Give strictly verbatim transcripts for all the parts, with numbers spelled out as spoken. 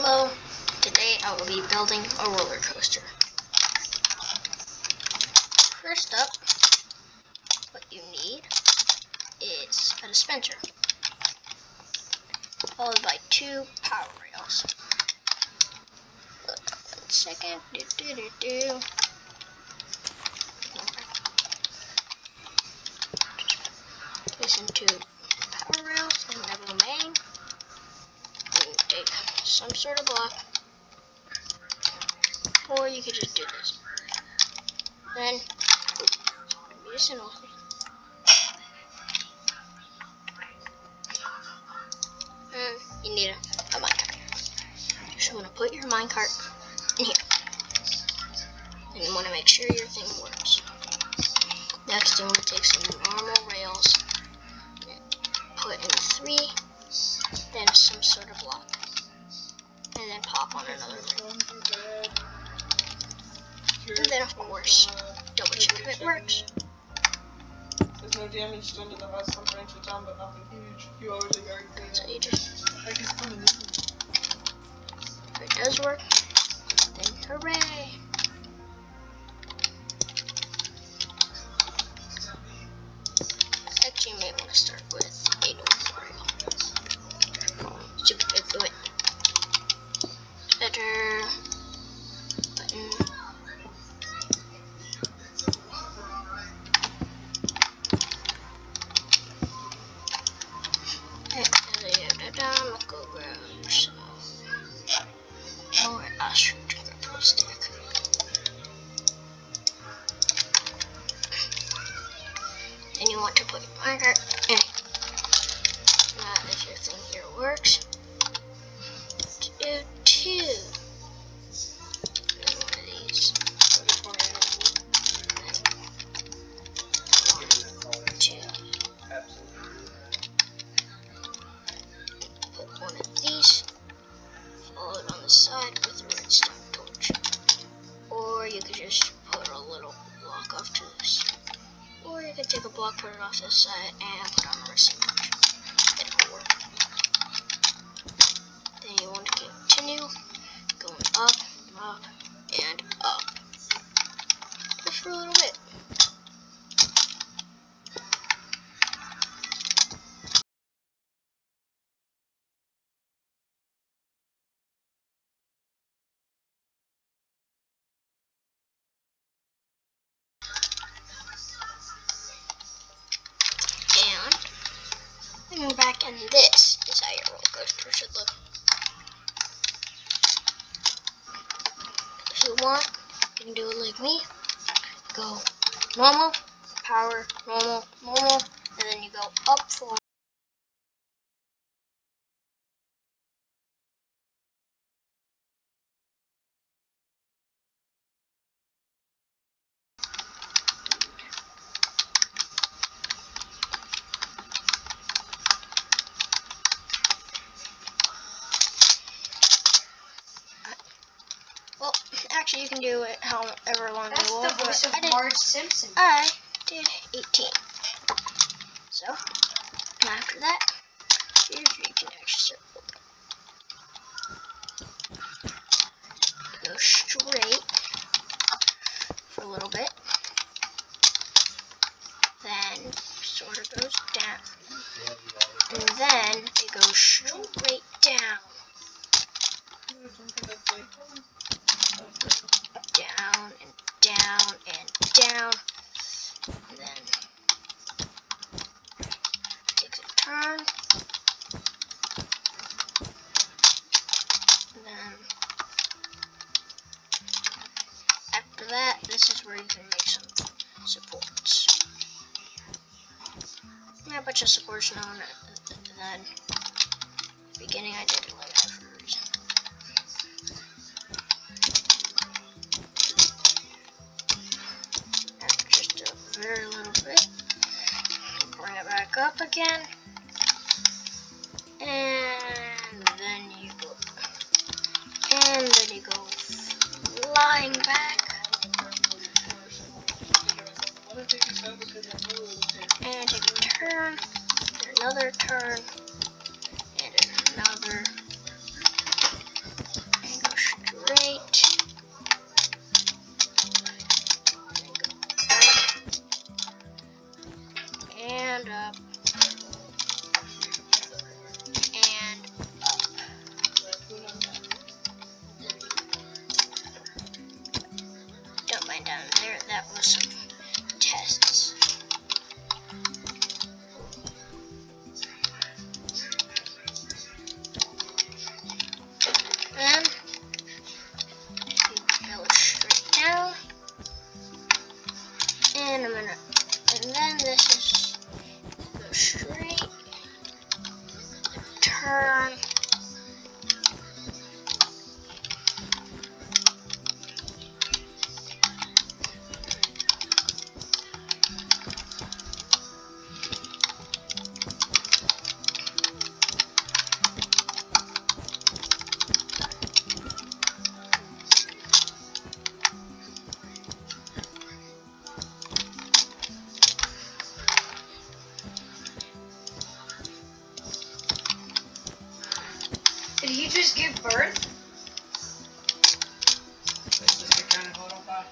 Hello, today I will be building a roller coaster. First up, what you need is a dispenser, followed by two power rails. One second, do do do do. Place into power rails and level main. And take some sort of block, or you could just do this. Then, use an old and you need a, a minecart. You just want to put your minecart in here, and you want to make sure your thing works. Next, you want to take some normal rails, and put in three, then some sort of block, and then pop on another rail. And then, of course, double check if it works. There's no damage done to the house. Some branches down, but nothing huge. You always are very clean. So you just, Like he's coming in. if it does work, then hooray! Actually, you may want to start with a normal rail. Super good, do it. Better button. Let's go grab some more astroturf stick. And you want to put your minecart in it. Now, if your thing here works, do two. And one of these. Two. Put one of these, follow it on the side with a redstone torch. Or you could just put a little block off to this. Or you could take a block, put it off to the side, and put on the redstone torch. It will work. Then you want to continue going up, up, and up. Just for a little bit. And back, and this is how your roller coaster should look. If you want, you can do it like me. Go normal, power, normal, normal, and then you go up, forward. Well, actually, you can do it however long That's you want. the voice of I did, Marge Simpson. I did eighteen. So, after that, here's where you can actually go straight for a little bit. Then, sort of goes down. And then, it goes straight down. Down and down and down, and then takes a turn, and then after that, this is where you can make some supports. Yeah, a bunch of supports known, and then at the beginning I did it like that for a reason. Very little bit. Bring it back up again, and then you go, and then you go flying back, and take a turn, another turn, and another And I'm gonna, and then this is go straight, turn. Did he just give birth? This is the kind of hold on back.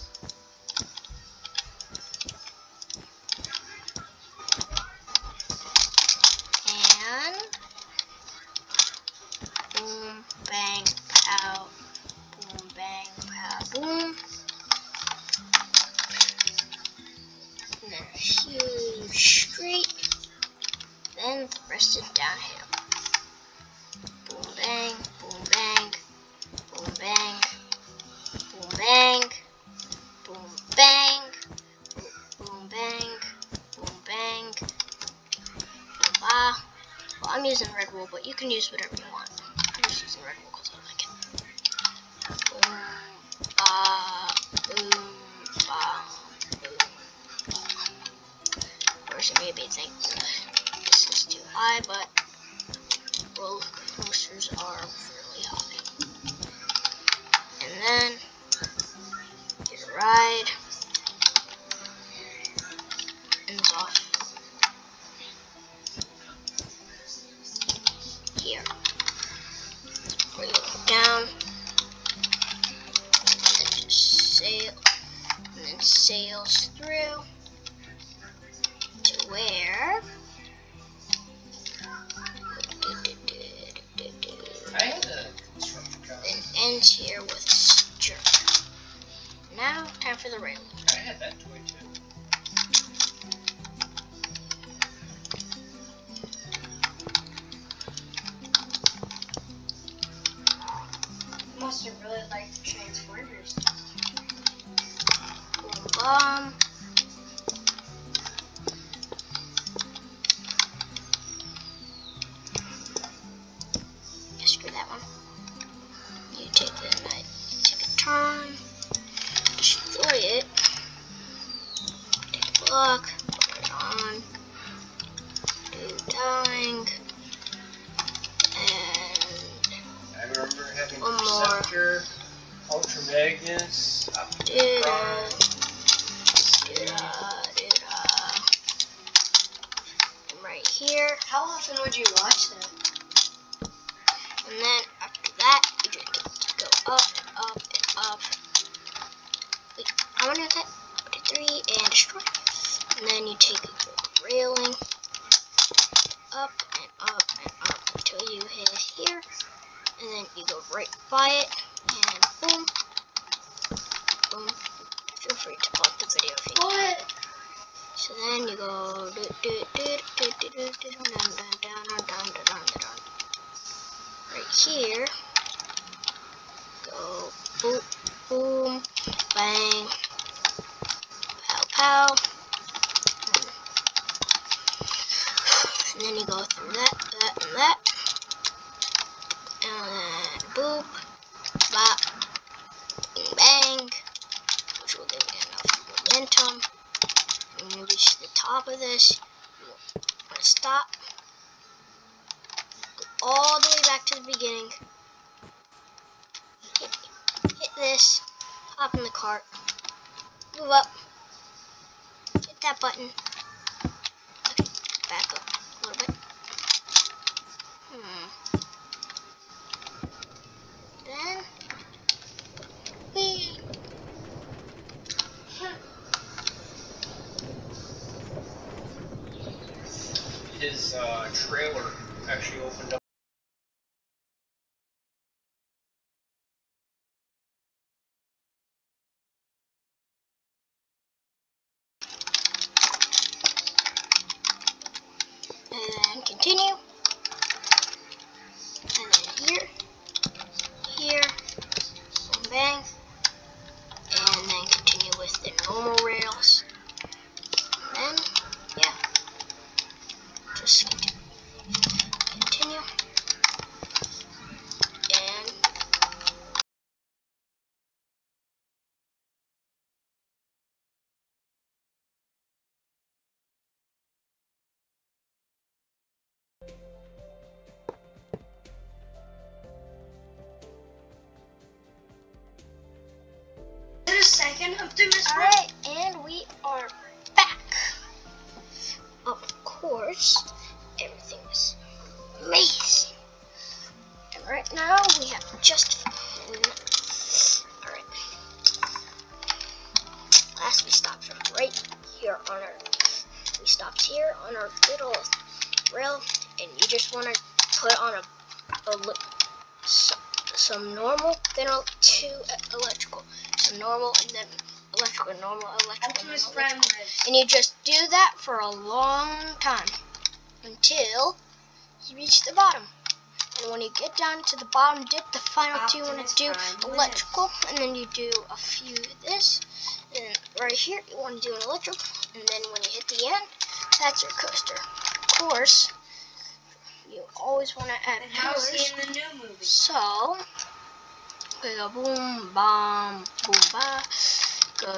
And boom, bang, pow, boom, bang, pow, boom. And then a huge straight. Then the rest is downhill. Boom, bang, boom, bang, boom, bang, boom, bang, boom, bang, boom, bang, boom, bang, boom, bah. Well, I'm using red wool, but you can use whatever you want. I'm just using red wool because I like it. Boom, bah, boom, bah, boom, bah. Of course, you may be thinking this is too high, but roller coasters are fairly high. And then get a ride. Ends off here. Where you go down, and then just sail, and then sails through to where. I had a construction job. Then ends here with stir. Now, time for the rail. I had that toy too. Must have really liked the Transformers. Boom, bum. Screw that one. You take the knife, take a turn, destroy it, take a block, put it on, do dying, and I remember having One more. Perceptor, Ultra Magnus, do Optimus da, Prime. do da, do da. And right here, How often would you watch that? and then after that, you just get to go up and up and up. Wait, how many is that? One, two, three, and destroy. And then you take the railing up and up and up until you hit here. And then you go right by it, and boom, boom. Feel free to pause the video if you want. What? So then you go do do do do do do do down down down down down down down. Right here, go boom, boom, bang, pow, pow, and then you go through that, that, and that, and then boop, bop, and bang, which will give you enough momentum. And when you reach the top of this, you want to stop. All the way back to the beginning. Hit, hit this, hop in the cart, move up, hit that button. Okay, back up a little bit. Hmm. Then, whee. His uh, trailer actually opened up. And then continue. And then here, here, boom, bang. And then continue with the normal rails. Optimus Prime. Alright, and we are back. Of course, everything is amazing. And right now we have just alright. Last we stopped right here on our we stopped here on our little rail, and you just want to put on a, a some, some normal, then two electrical, some normal, and then electrical, normal, electrical, Optimus normal, Prime electrical. lives. And you just do that for a long time until you reach the bottom. And when you get down to the bottom dip, the final two you want Optimus to do Prime electrical, and then you do a few of this. And right here, you want to do an electrical, and then when you hit the end, that's your coaster. Of course, you always want to add And how is pillars. he in the new movie? So, we go boom, bam, boom, ba. Go.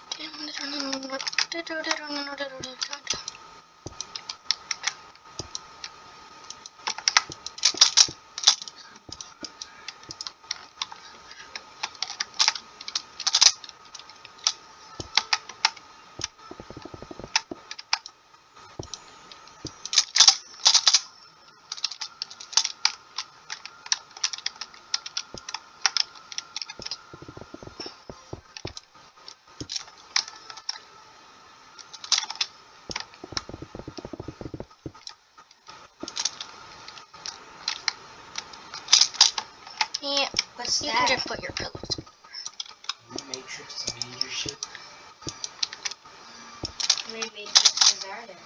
Yeah, What's you can that? just put your pillows. Matrix to be your ship. How many Matrixes are there?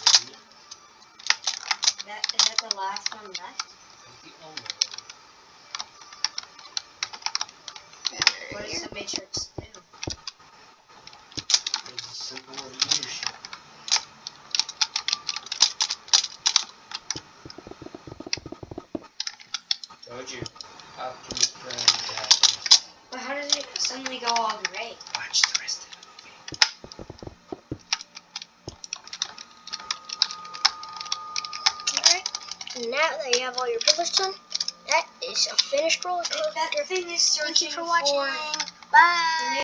That, is that the last one left? The only What does the Matrix do? one. There's a symbol of leadership. Told you. Optimus Prime dies. But how does it suddenly go all gray? Watch the rest of the Alright, now that you have all your pillars done, that is a finished roller coaster. That thing is Thank you searching for watching. for Bye.